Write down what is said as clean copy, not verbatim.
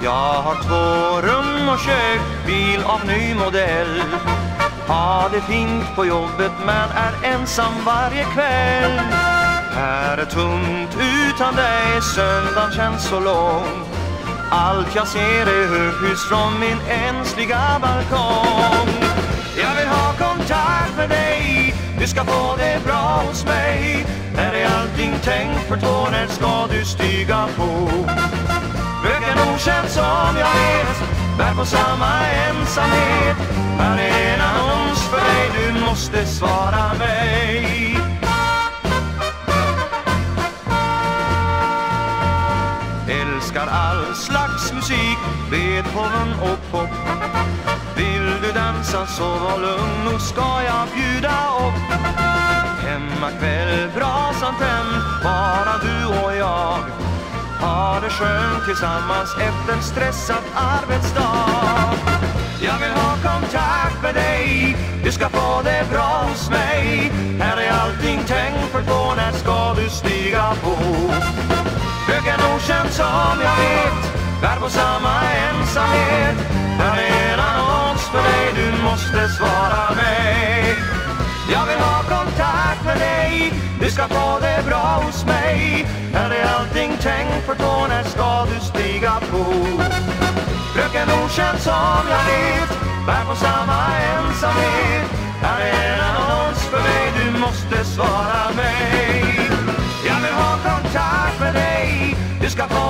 Jag har 2 rum och kök, bil av ny modell. Har det fint på jobbet men är ensam varje kväll. Här är tomt utan dig, söndagen känns så lång. Allt jag ser är höghus från min ensliga balkong. Jag vill ha kontakt med dig, du ska få det bra hos mig. Här är allting tänkt för 2, när ska du stiga på? Fröken okänd som jag vet, bär på samma ensamhet. Här är en annons för dig, du måste svara mig. Älskar all slags musik, Beethoven och pop. Vill du dansa så var lugn, nu ska jag bjuda upp. Hemmakväll, brasan tänd, bara du och jag. Har det skönt tillsammans efter en stressad arbetsdag. Jag vill ha kontakt med dig, du ska få det bra hos mig. Här är allting tänkt för 2, när ska du stiga på? Fröken okänd som jag vet, bär på samma ensamhet. Här är en annons för dig, du måste svara mig. Jag vill ha kontakt med dig, du ska få det bra hos mig. Här är allting tänkt för 2, när ska du stiga på? Fröken okänd som jag vet, bär på samma ensamhet. Här är en annons för dig, du måste svara mig. Jag vill ha kontakt med dig, du ska få